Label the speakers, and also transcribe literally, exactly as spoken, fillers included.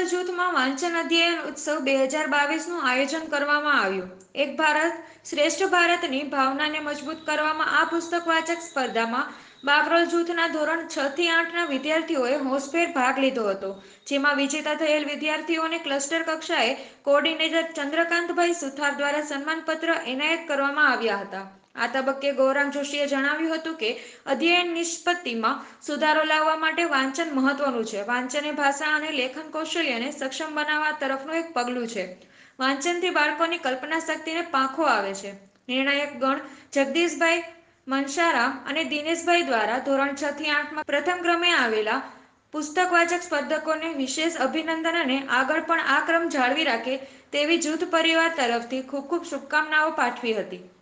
Speaker 1: જૂથમાં વાંચન અધ્યયન ઉત્સવ બે હજાર બાવીસનું આયોજન કરવામાં આવ્યું. એક ભારત શ્રેષ્ઠ ભારતની ભાવનાને મજબૂત કરવામાં આ પુસ્તક વાચક સ્પર્ધામાં બાકરોલ જૂથના ધોરણ છ થી આઠના વિદ્યાર્થીઓએ હોંશભેર ભાગ લીધો હતો. જેમાં વિજેતા થયેલ વિદ્યાર્થીઓને ક્લસ્ટર કક્ષાએ કોઓર્ડિનેટર ચંદ્રકાંતભાઈ સુથાર દ્વારા સન્માનપત્ર એનાયત કરવામાં આવ્યા હતા. આ તબક્કે ગૌરાંગ જોશીએ જણાવ્યું હતું કે અધ્યયન નિષ્પત્તિમાં સુધારો લાવવા માટે વાંચન મહત્વનું છે. વાંચન એ ભાષા અને લેખન કૌશલ્યને સક્ષમ બનાવવા તરફનું એક પગલું છે. વાંચનથી બાળકોની કલ્પના શક્તિને પાંખો આવે છે. નિર્ણાયક ગણ જગદીશભાઈ મનસારામ અને દિનેશભાઈ દ્વારા ધોરણ છ થી આઠમાં પ્રથમ ક્રમે આવેલા પુસ્તક વાચક સ્પર્ધકોને વિશેષ અભિનંદન અને આગળ પણ આ ક્રમ જાળવી રાખે તેવી જૂથ પરિવાર તરફથી ખૂબ ખૂબ શુભકામનાઓ પાઠવી હતી.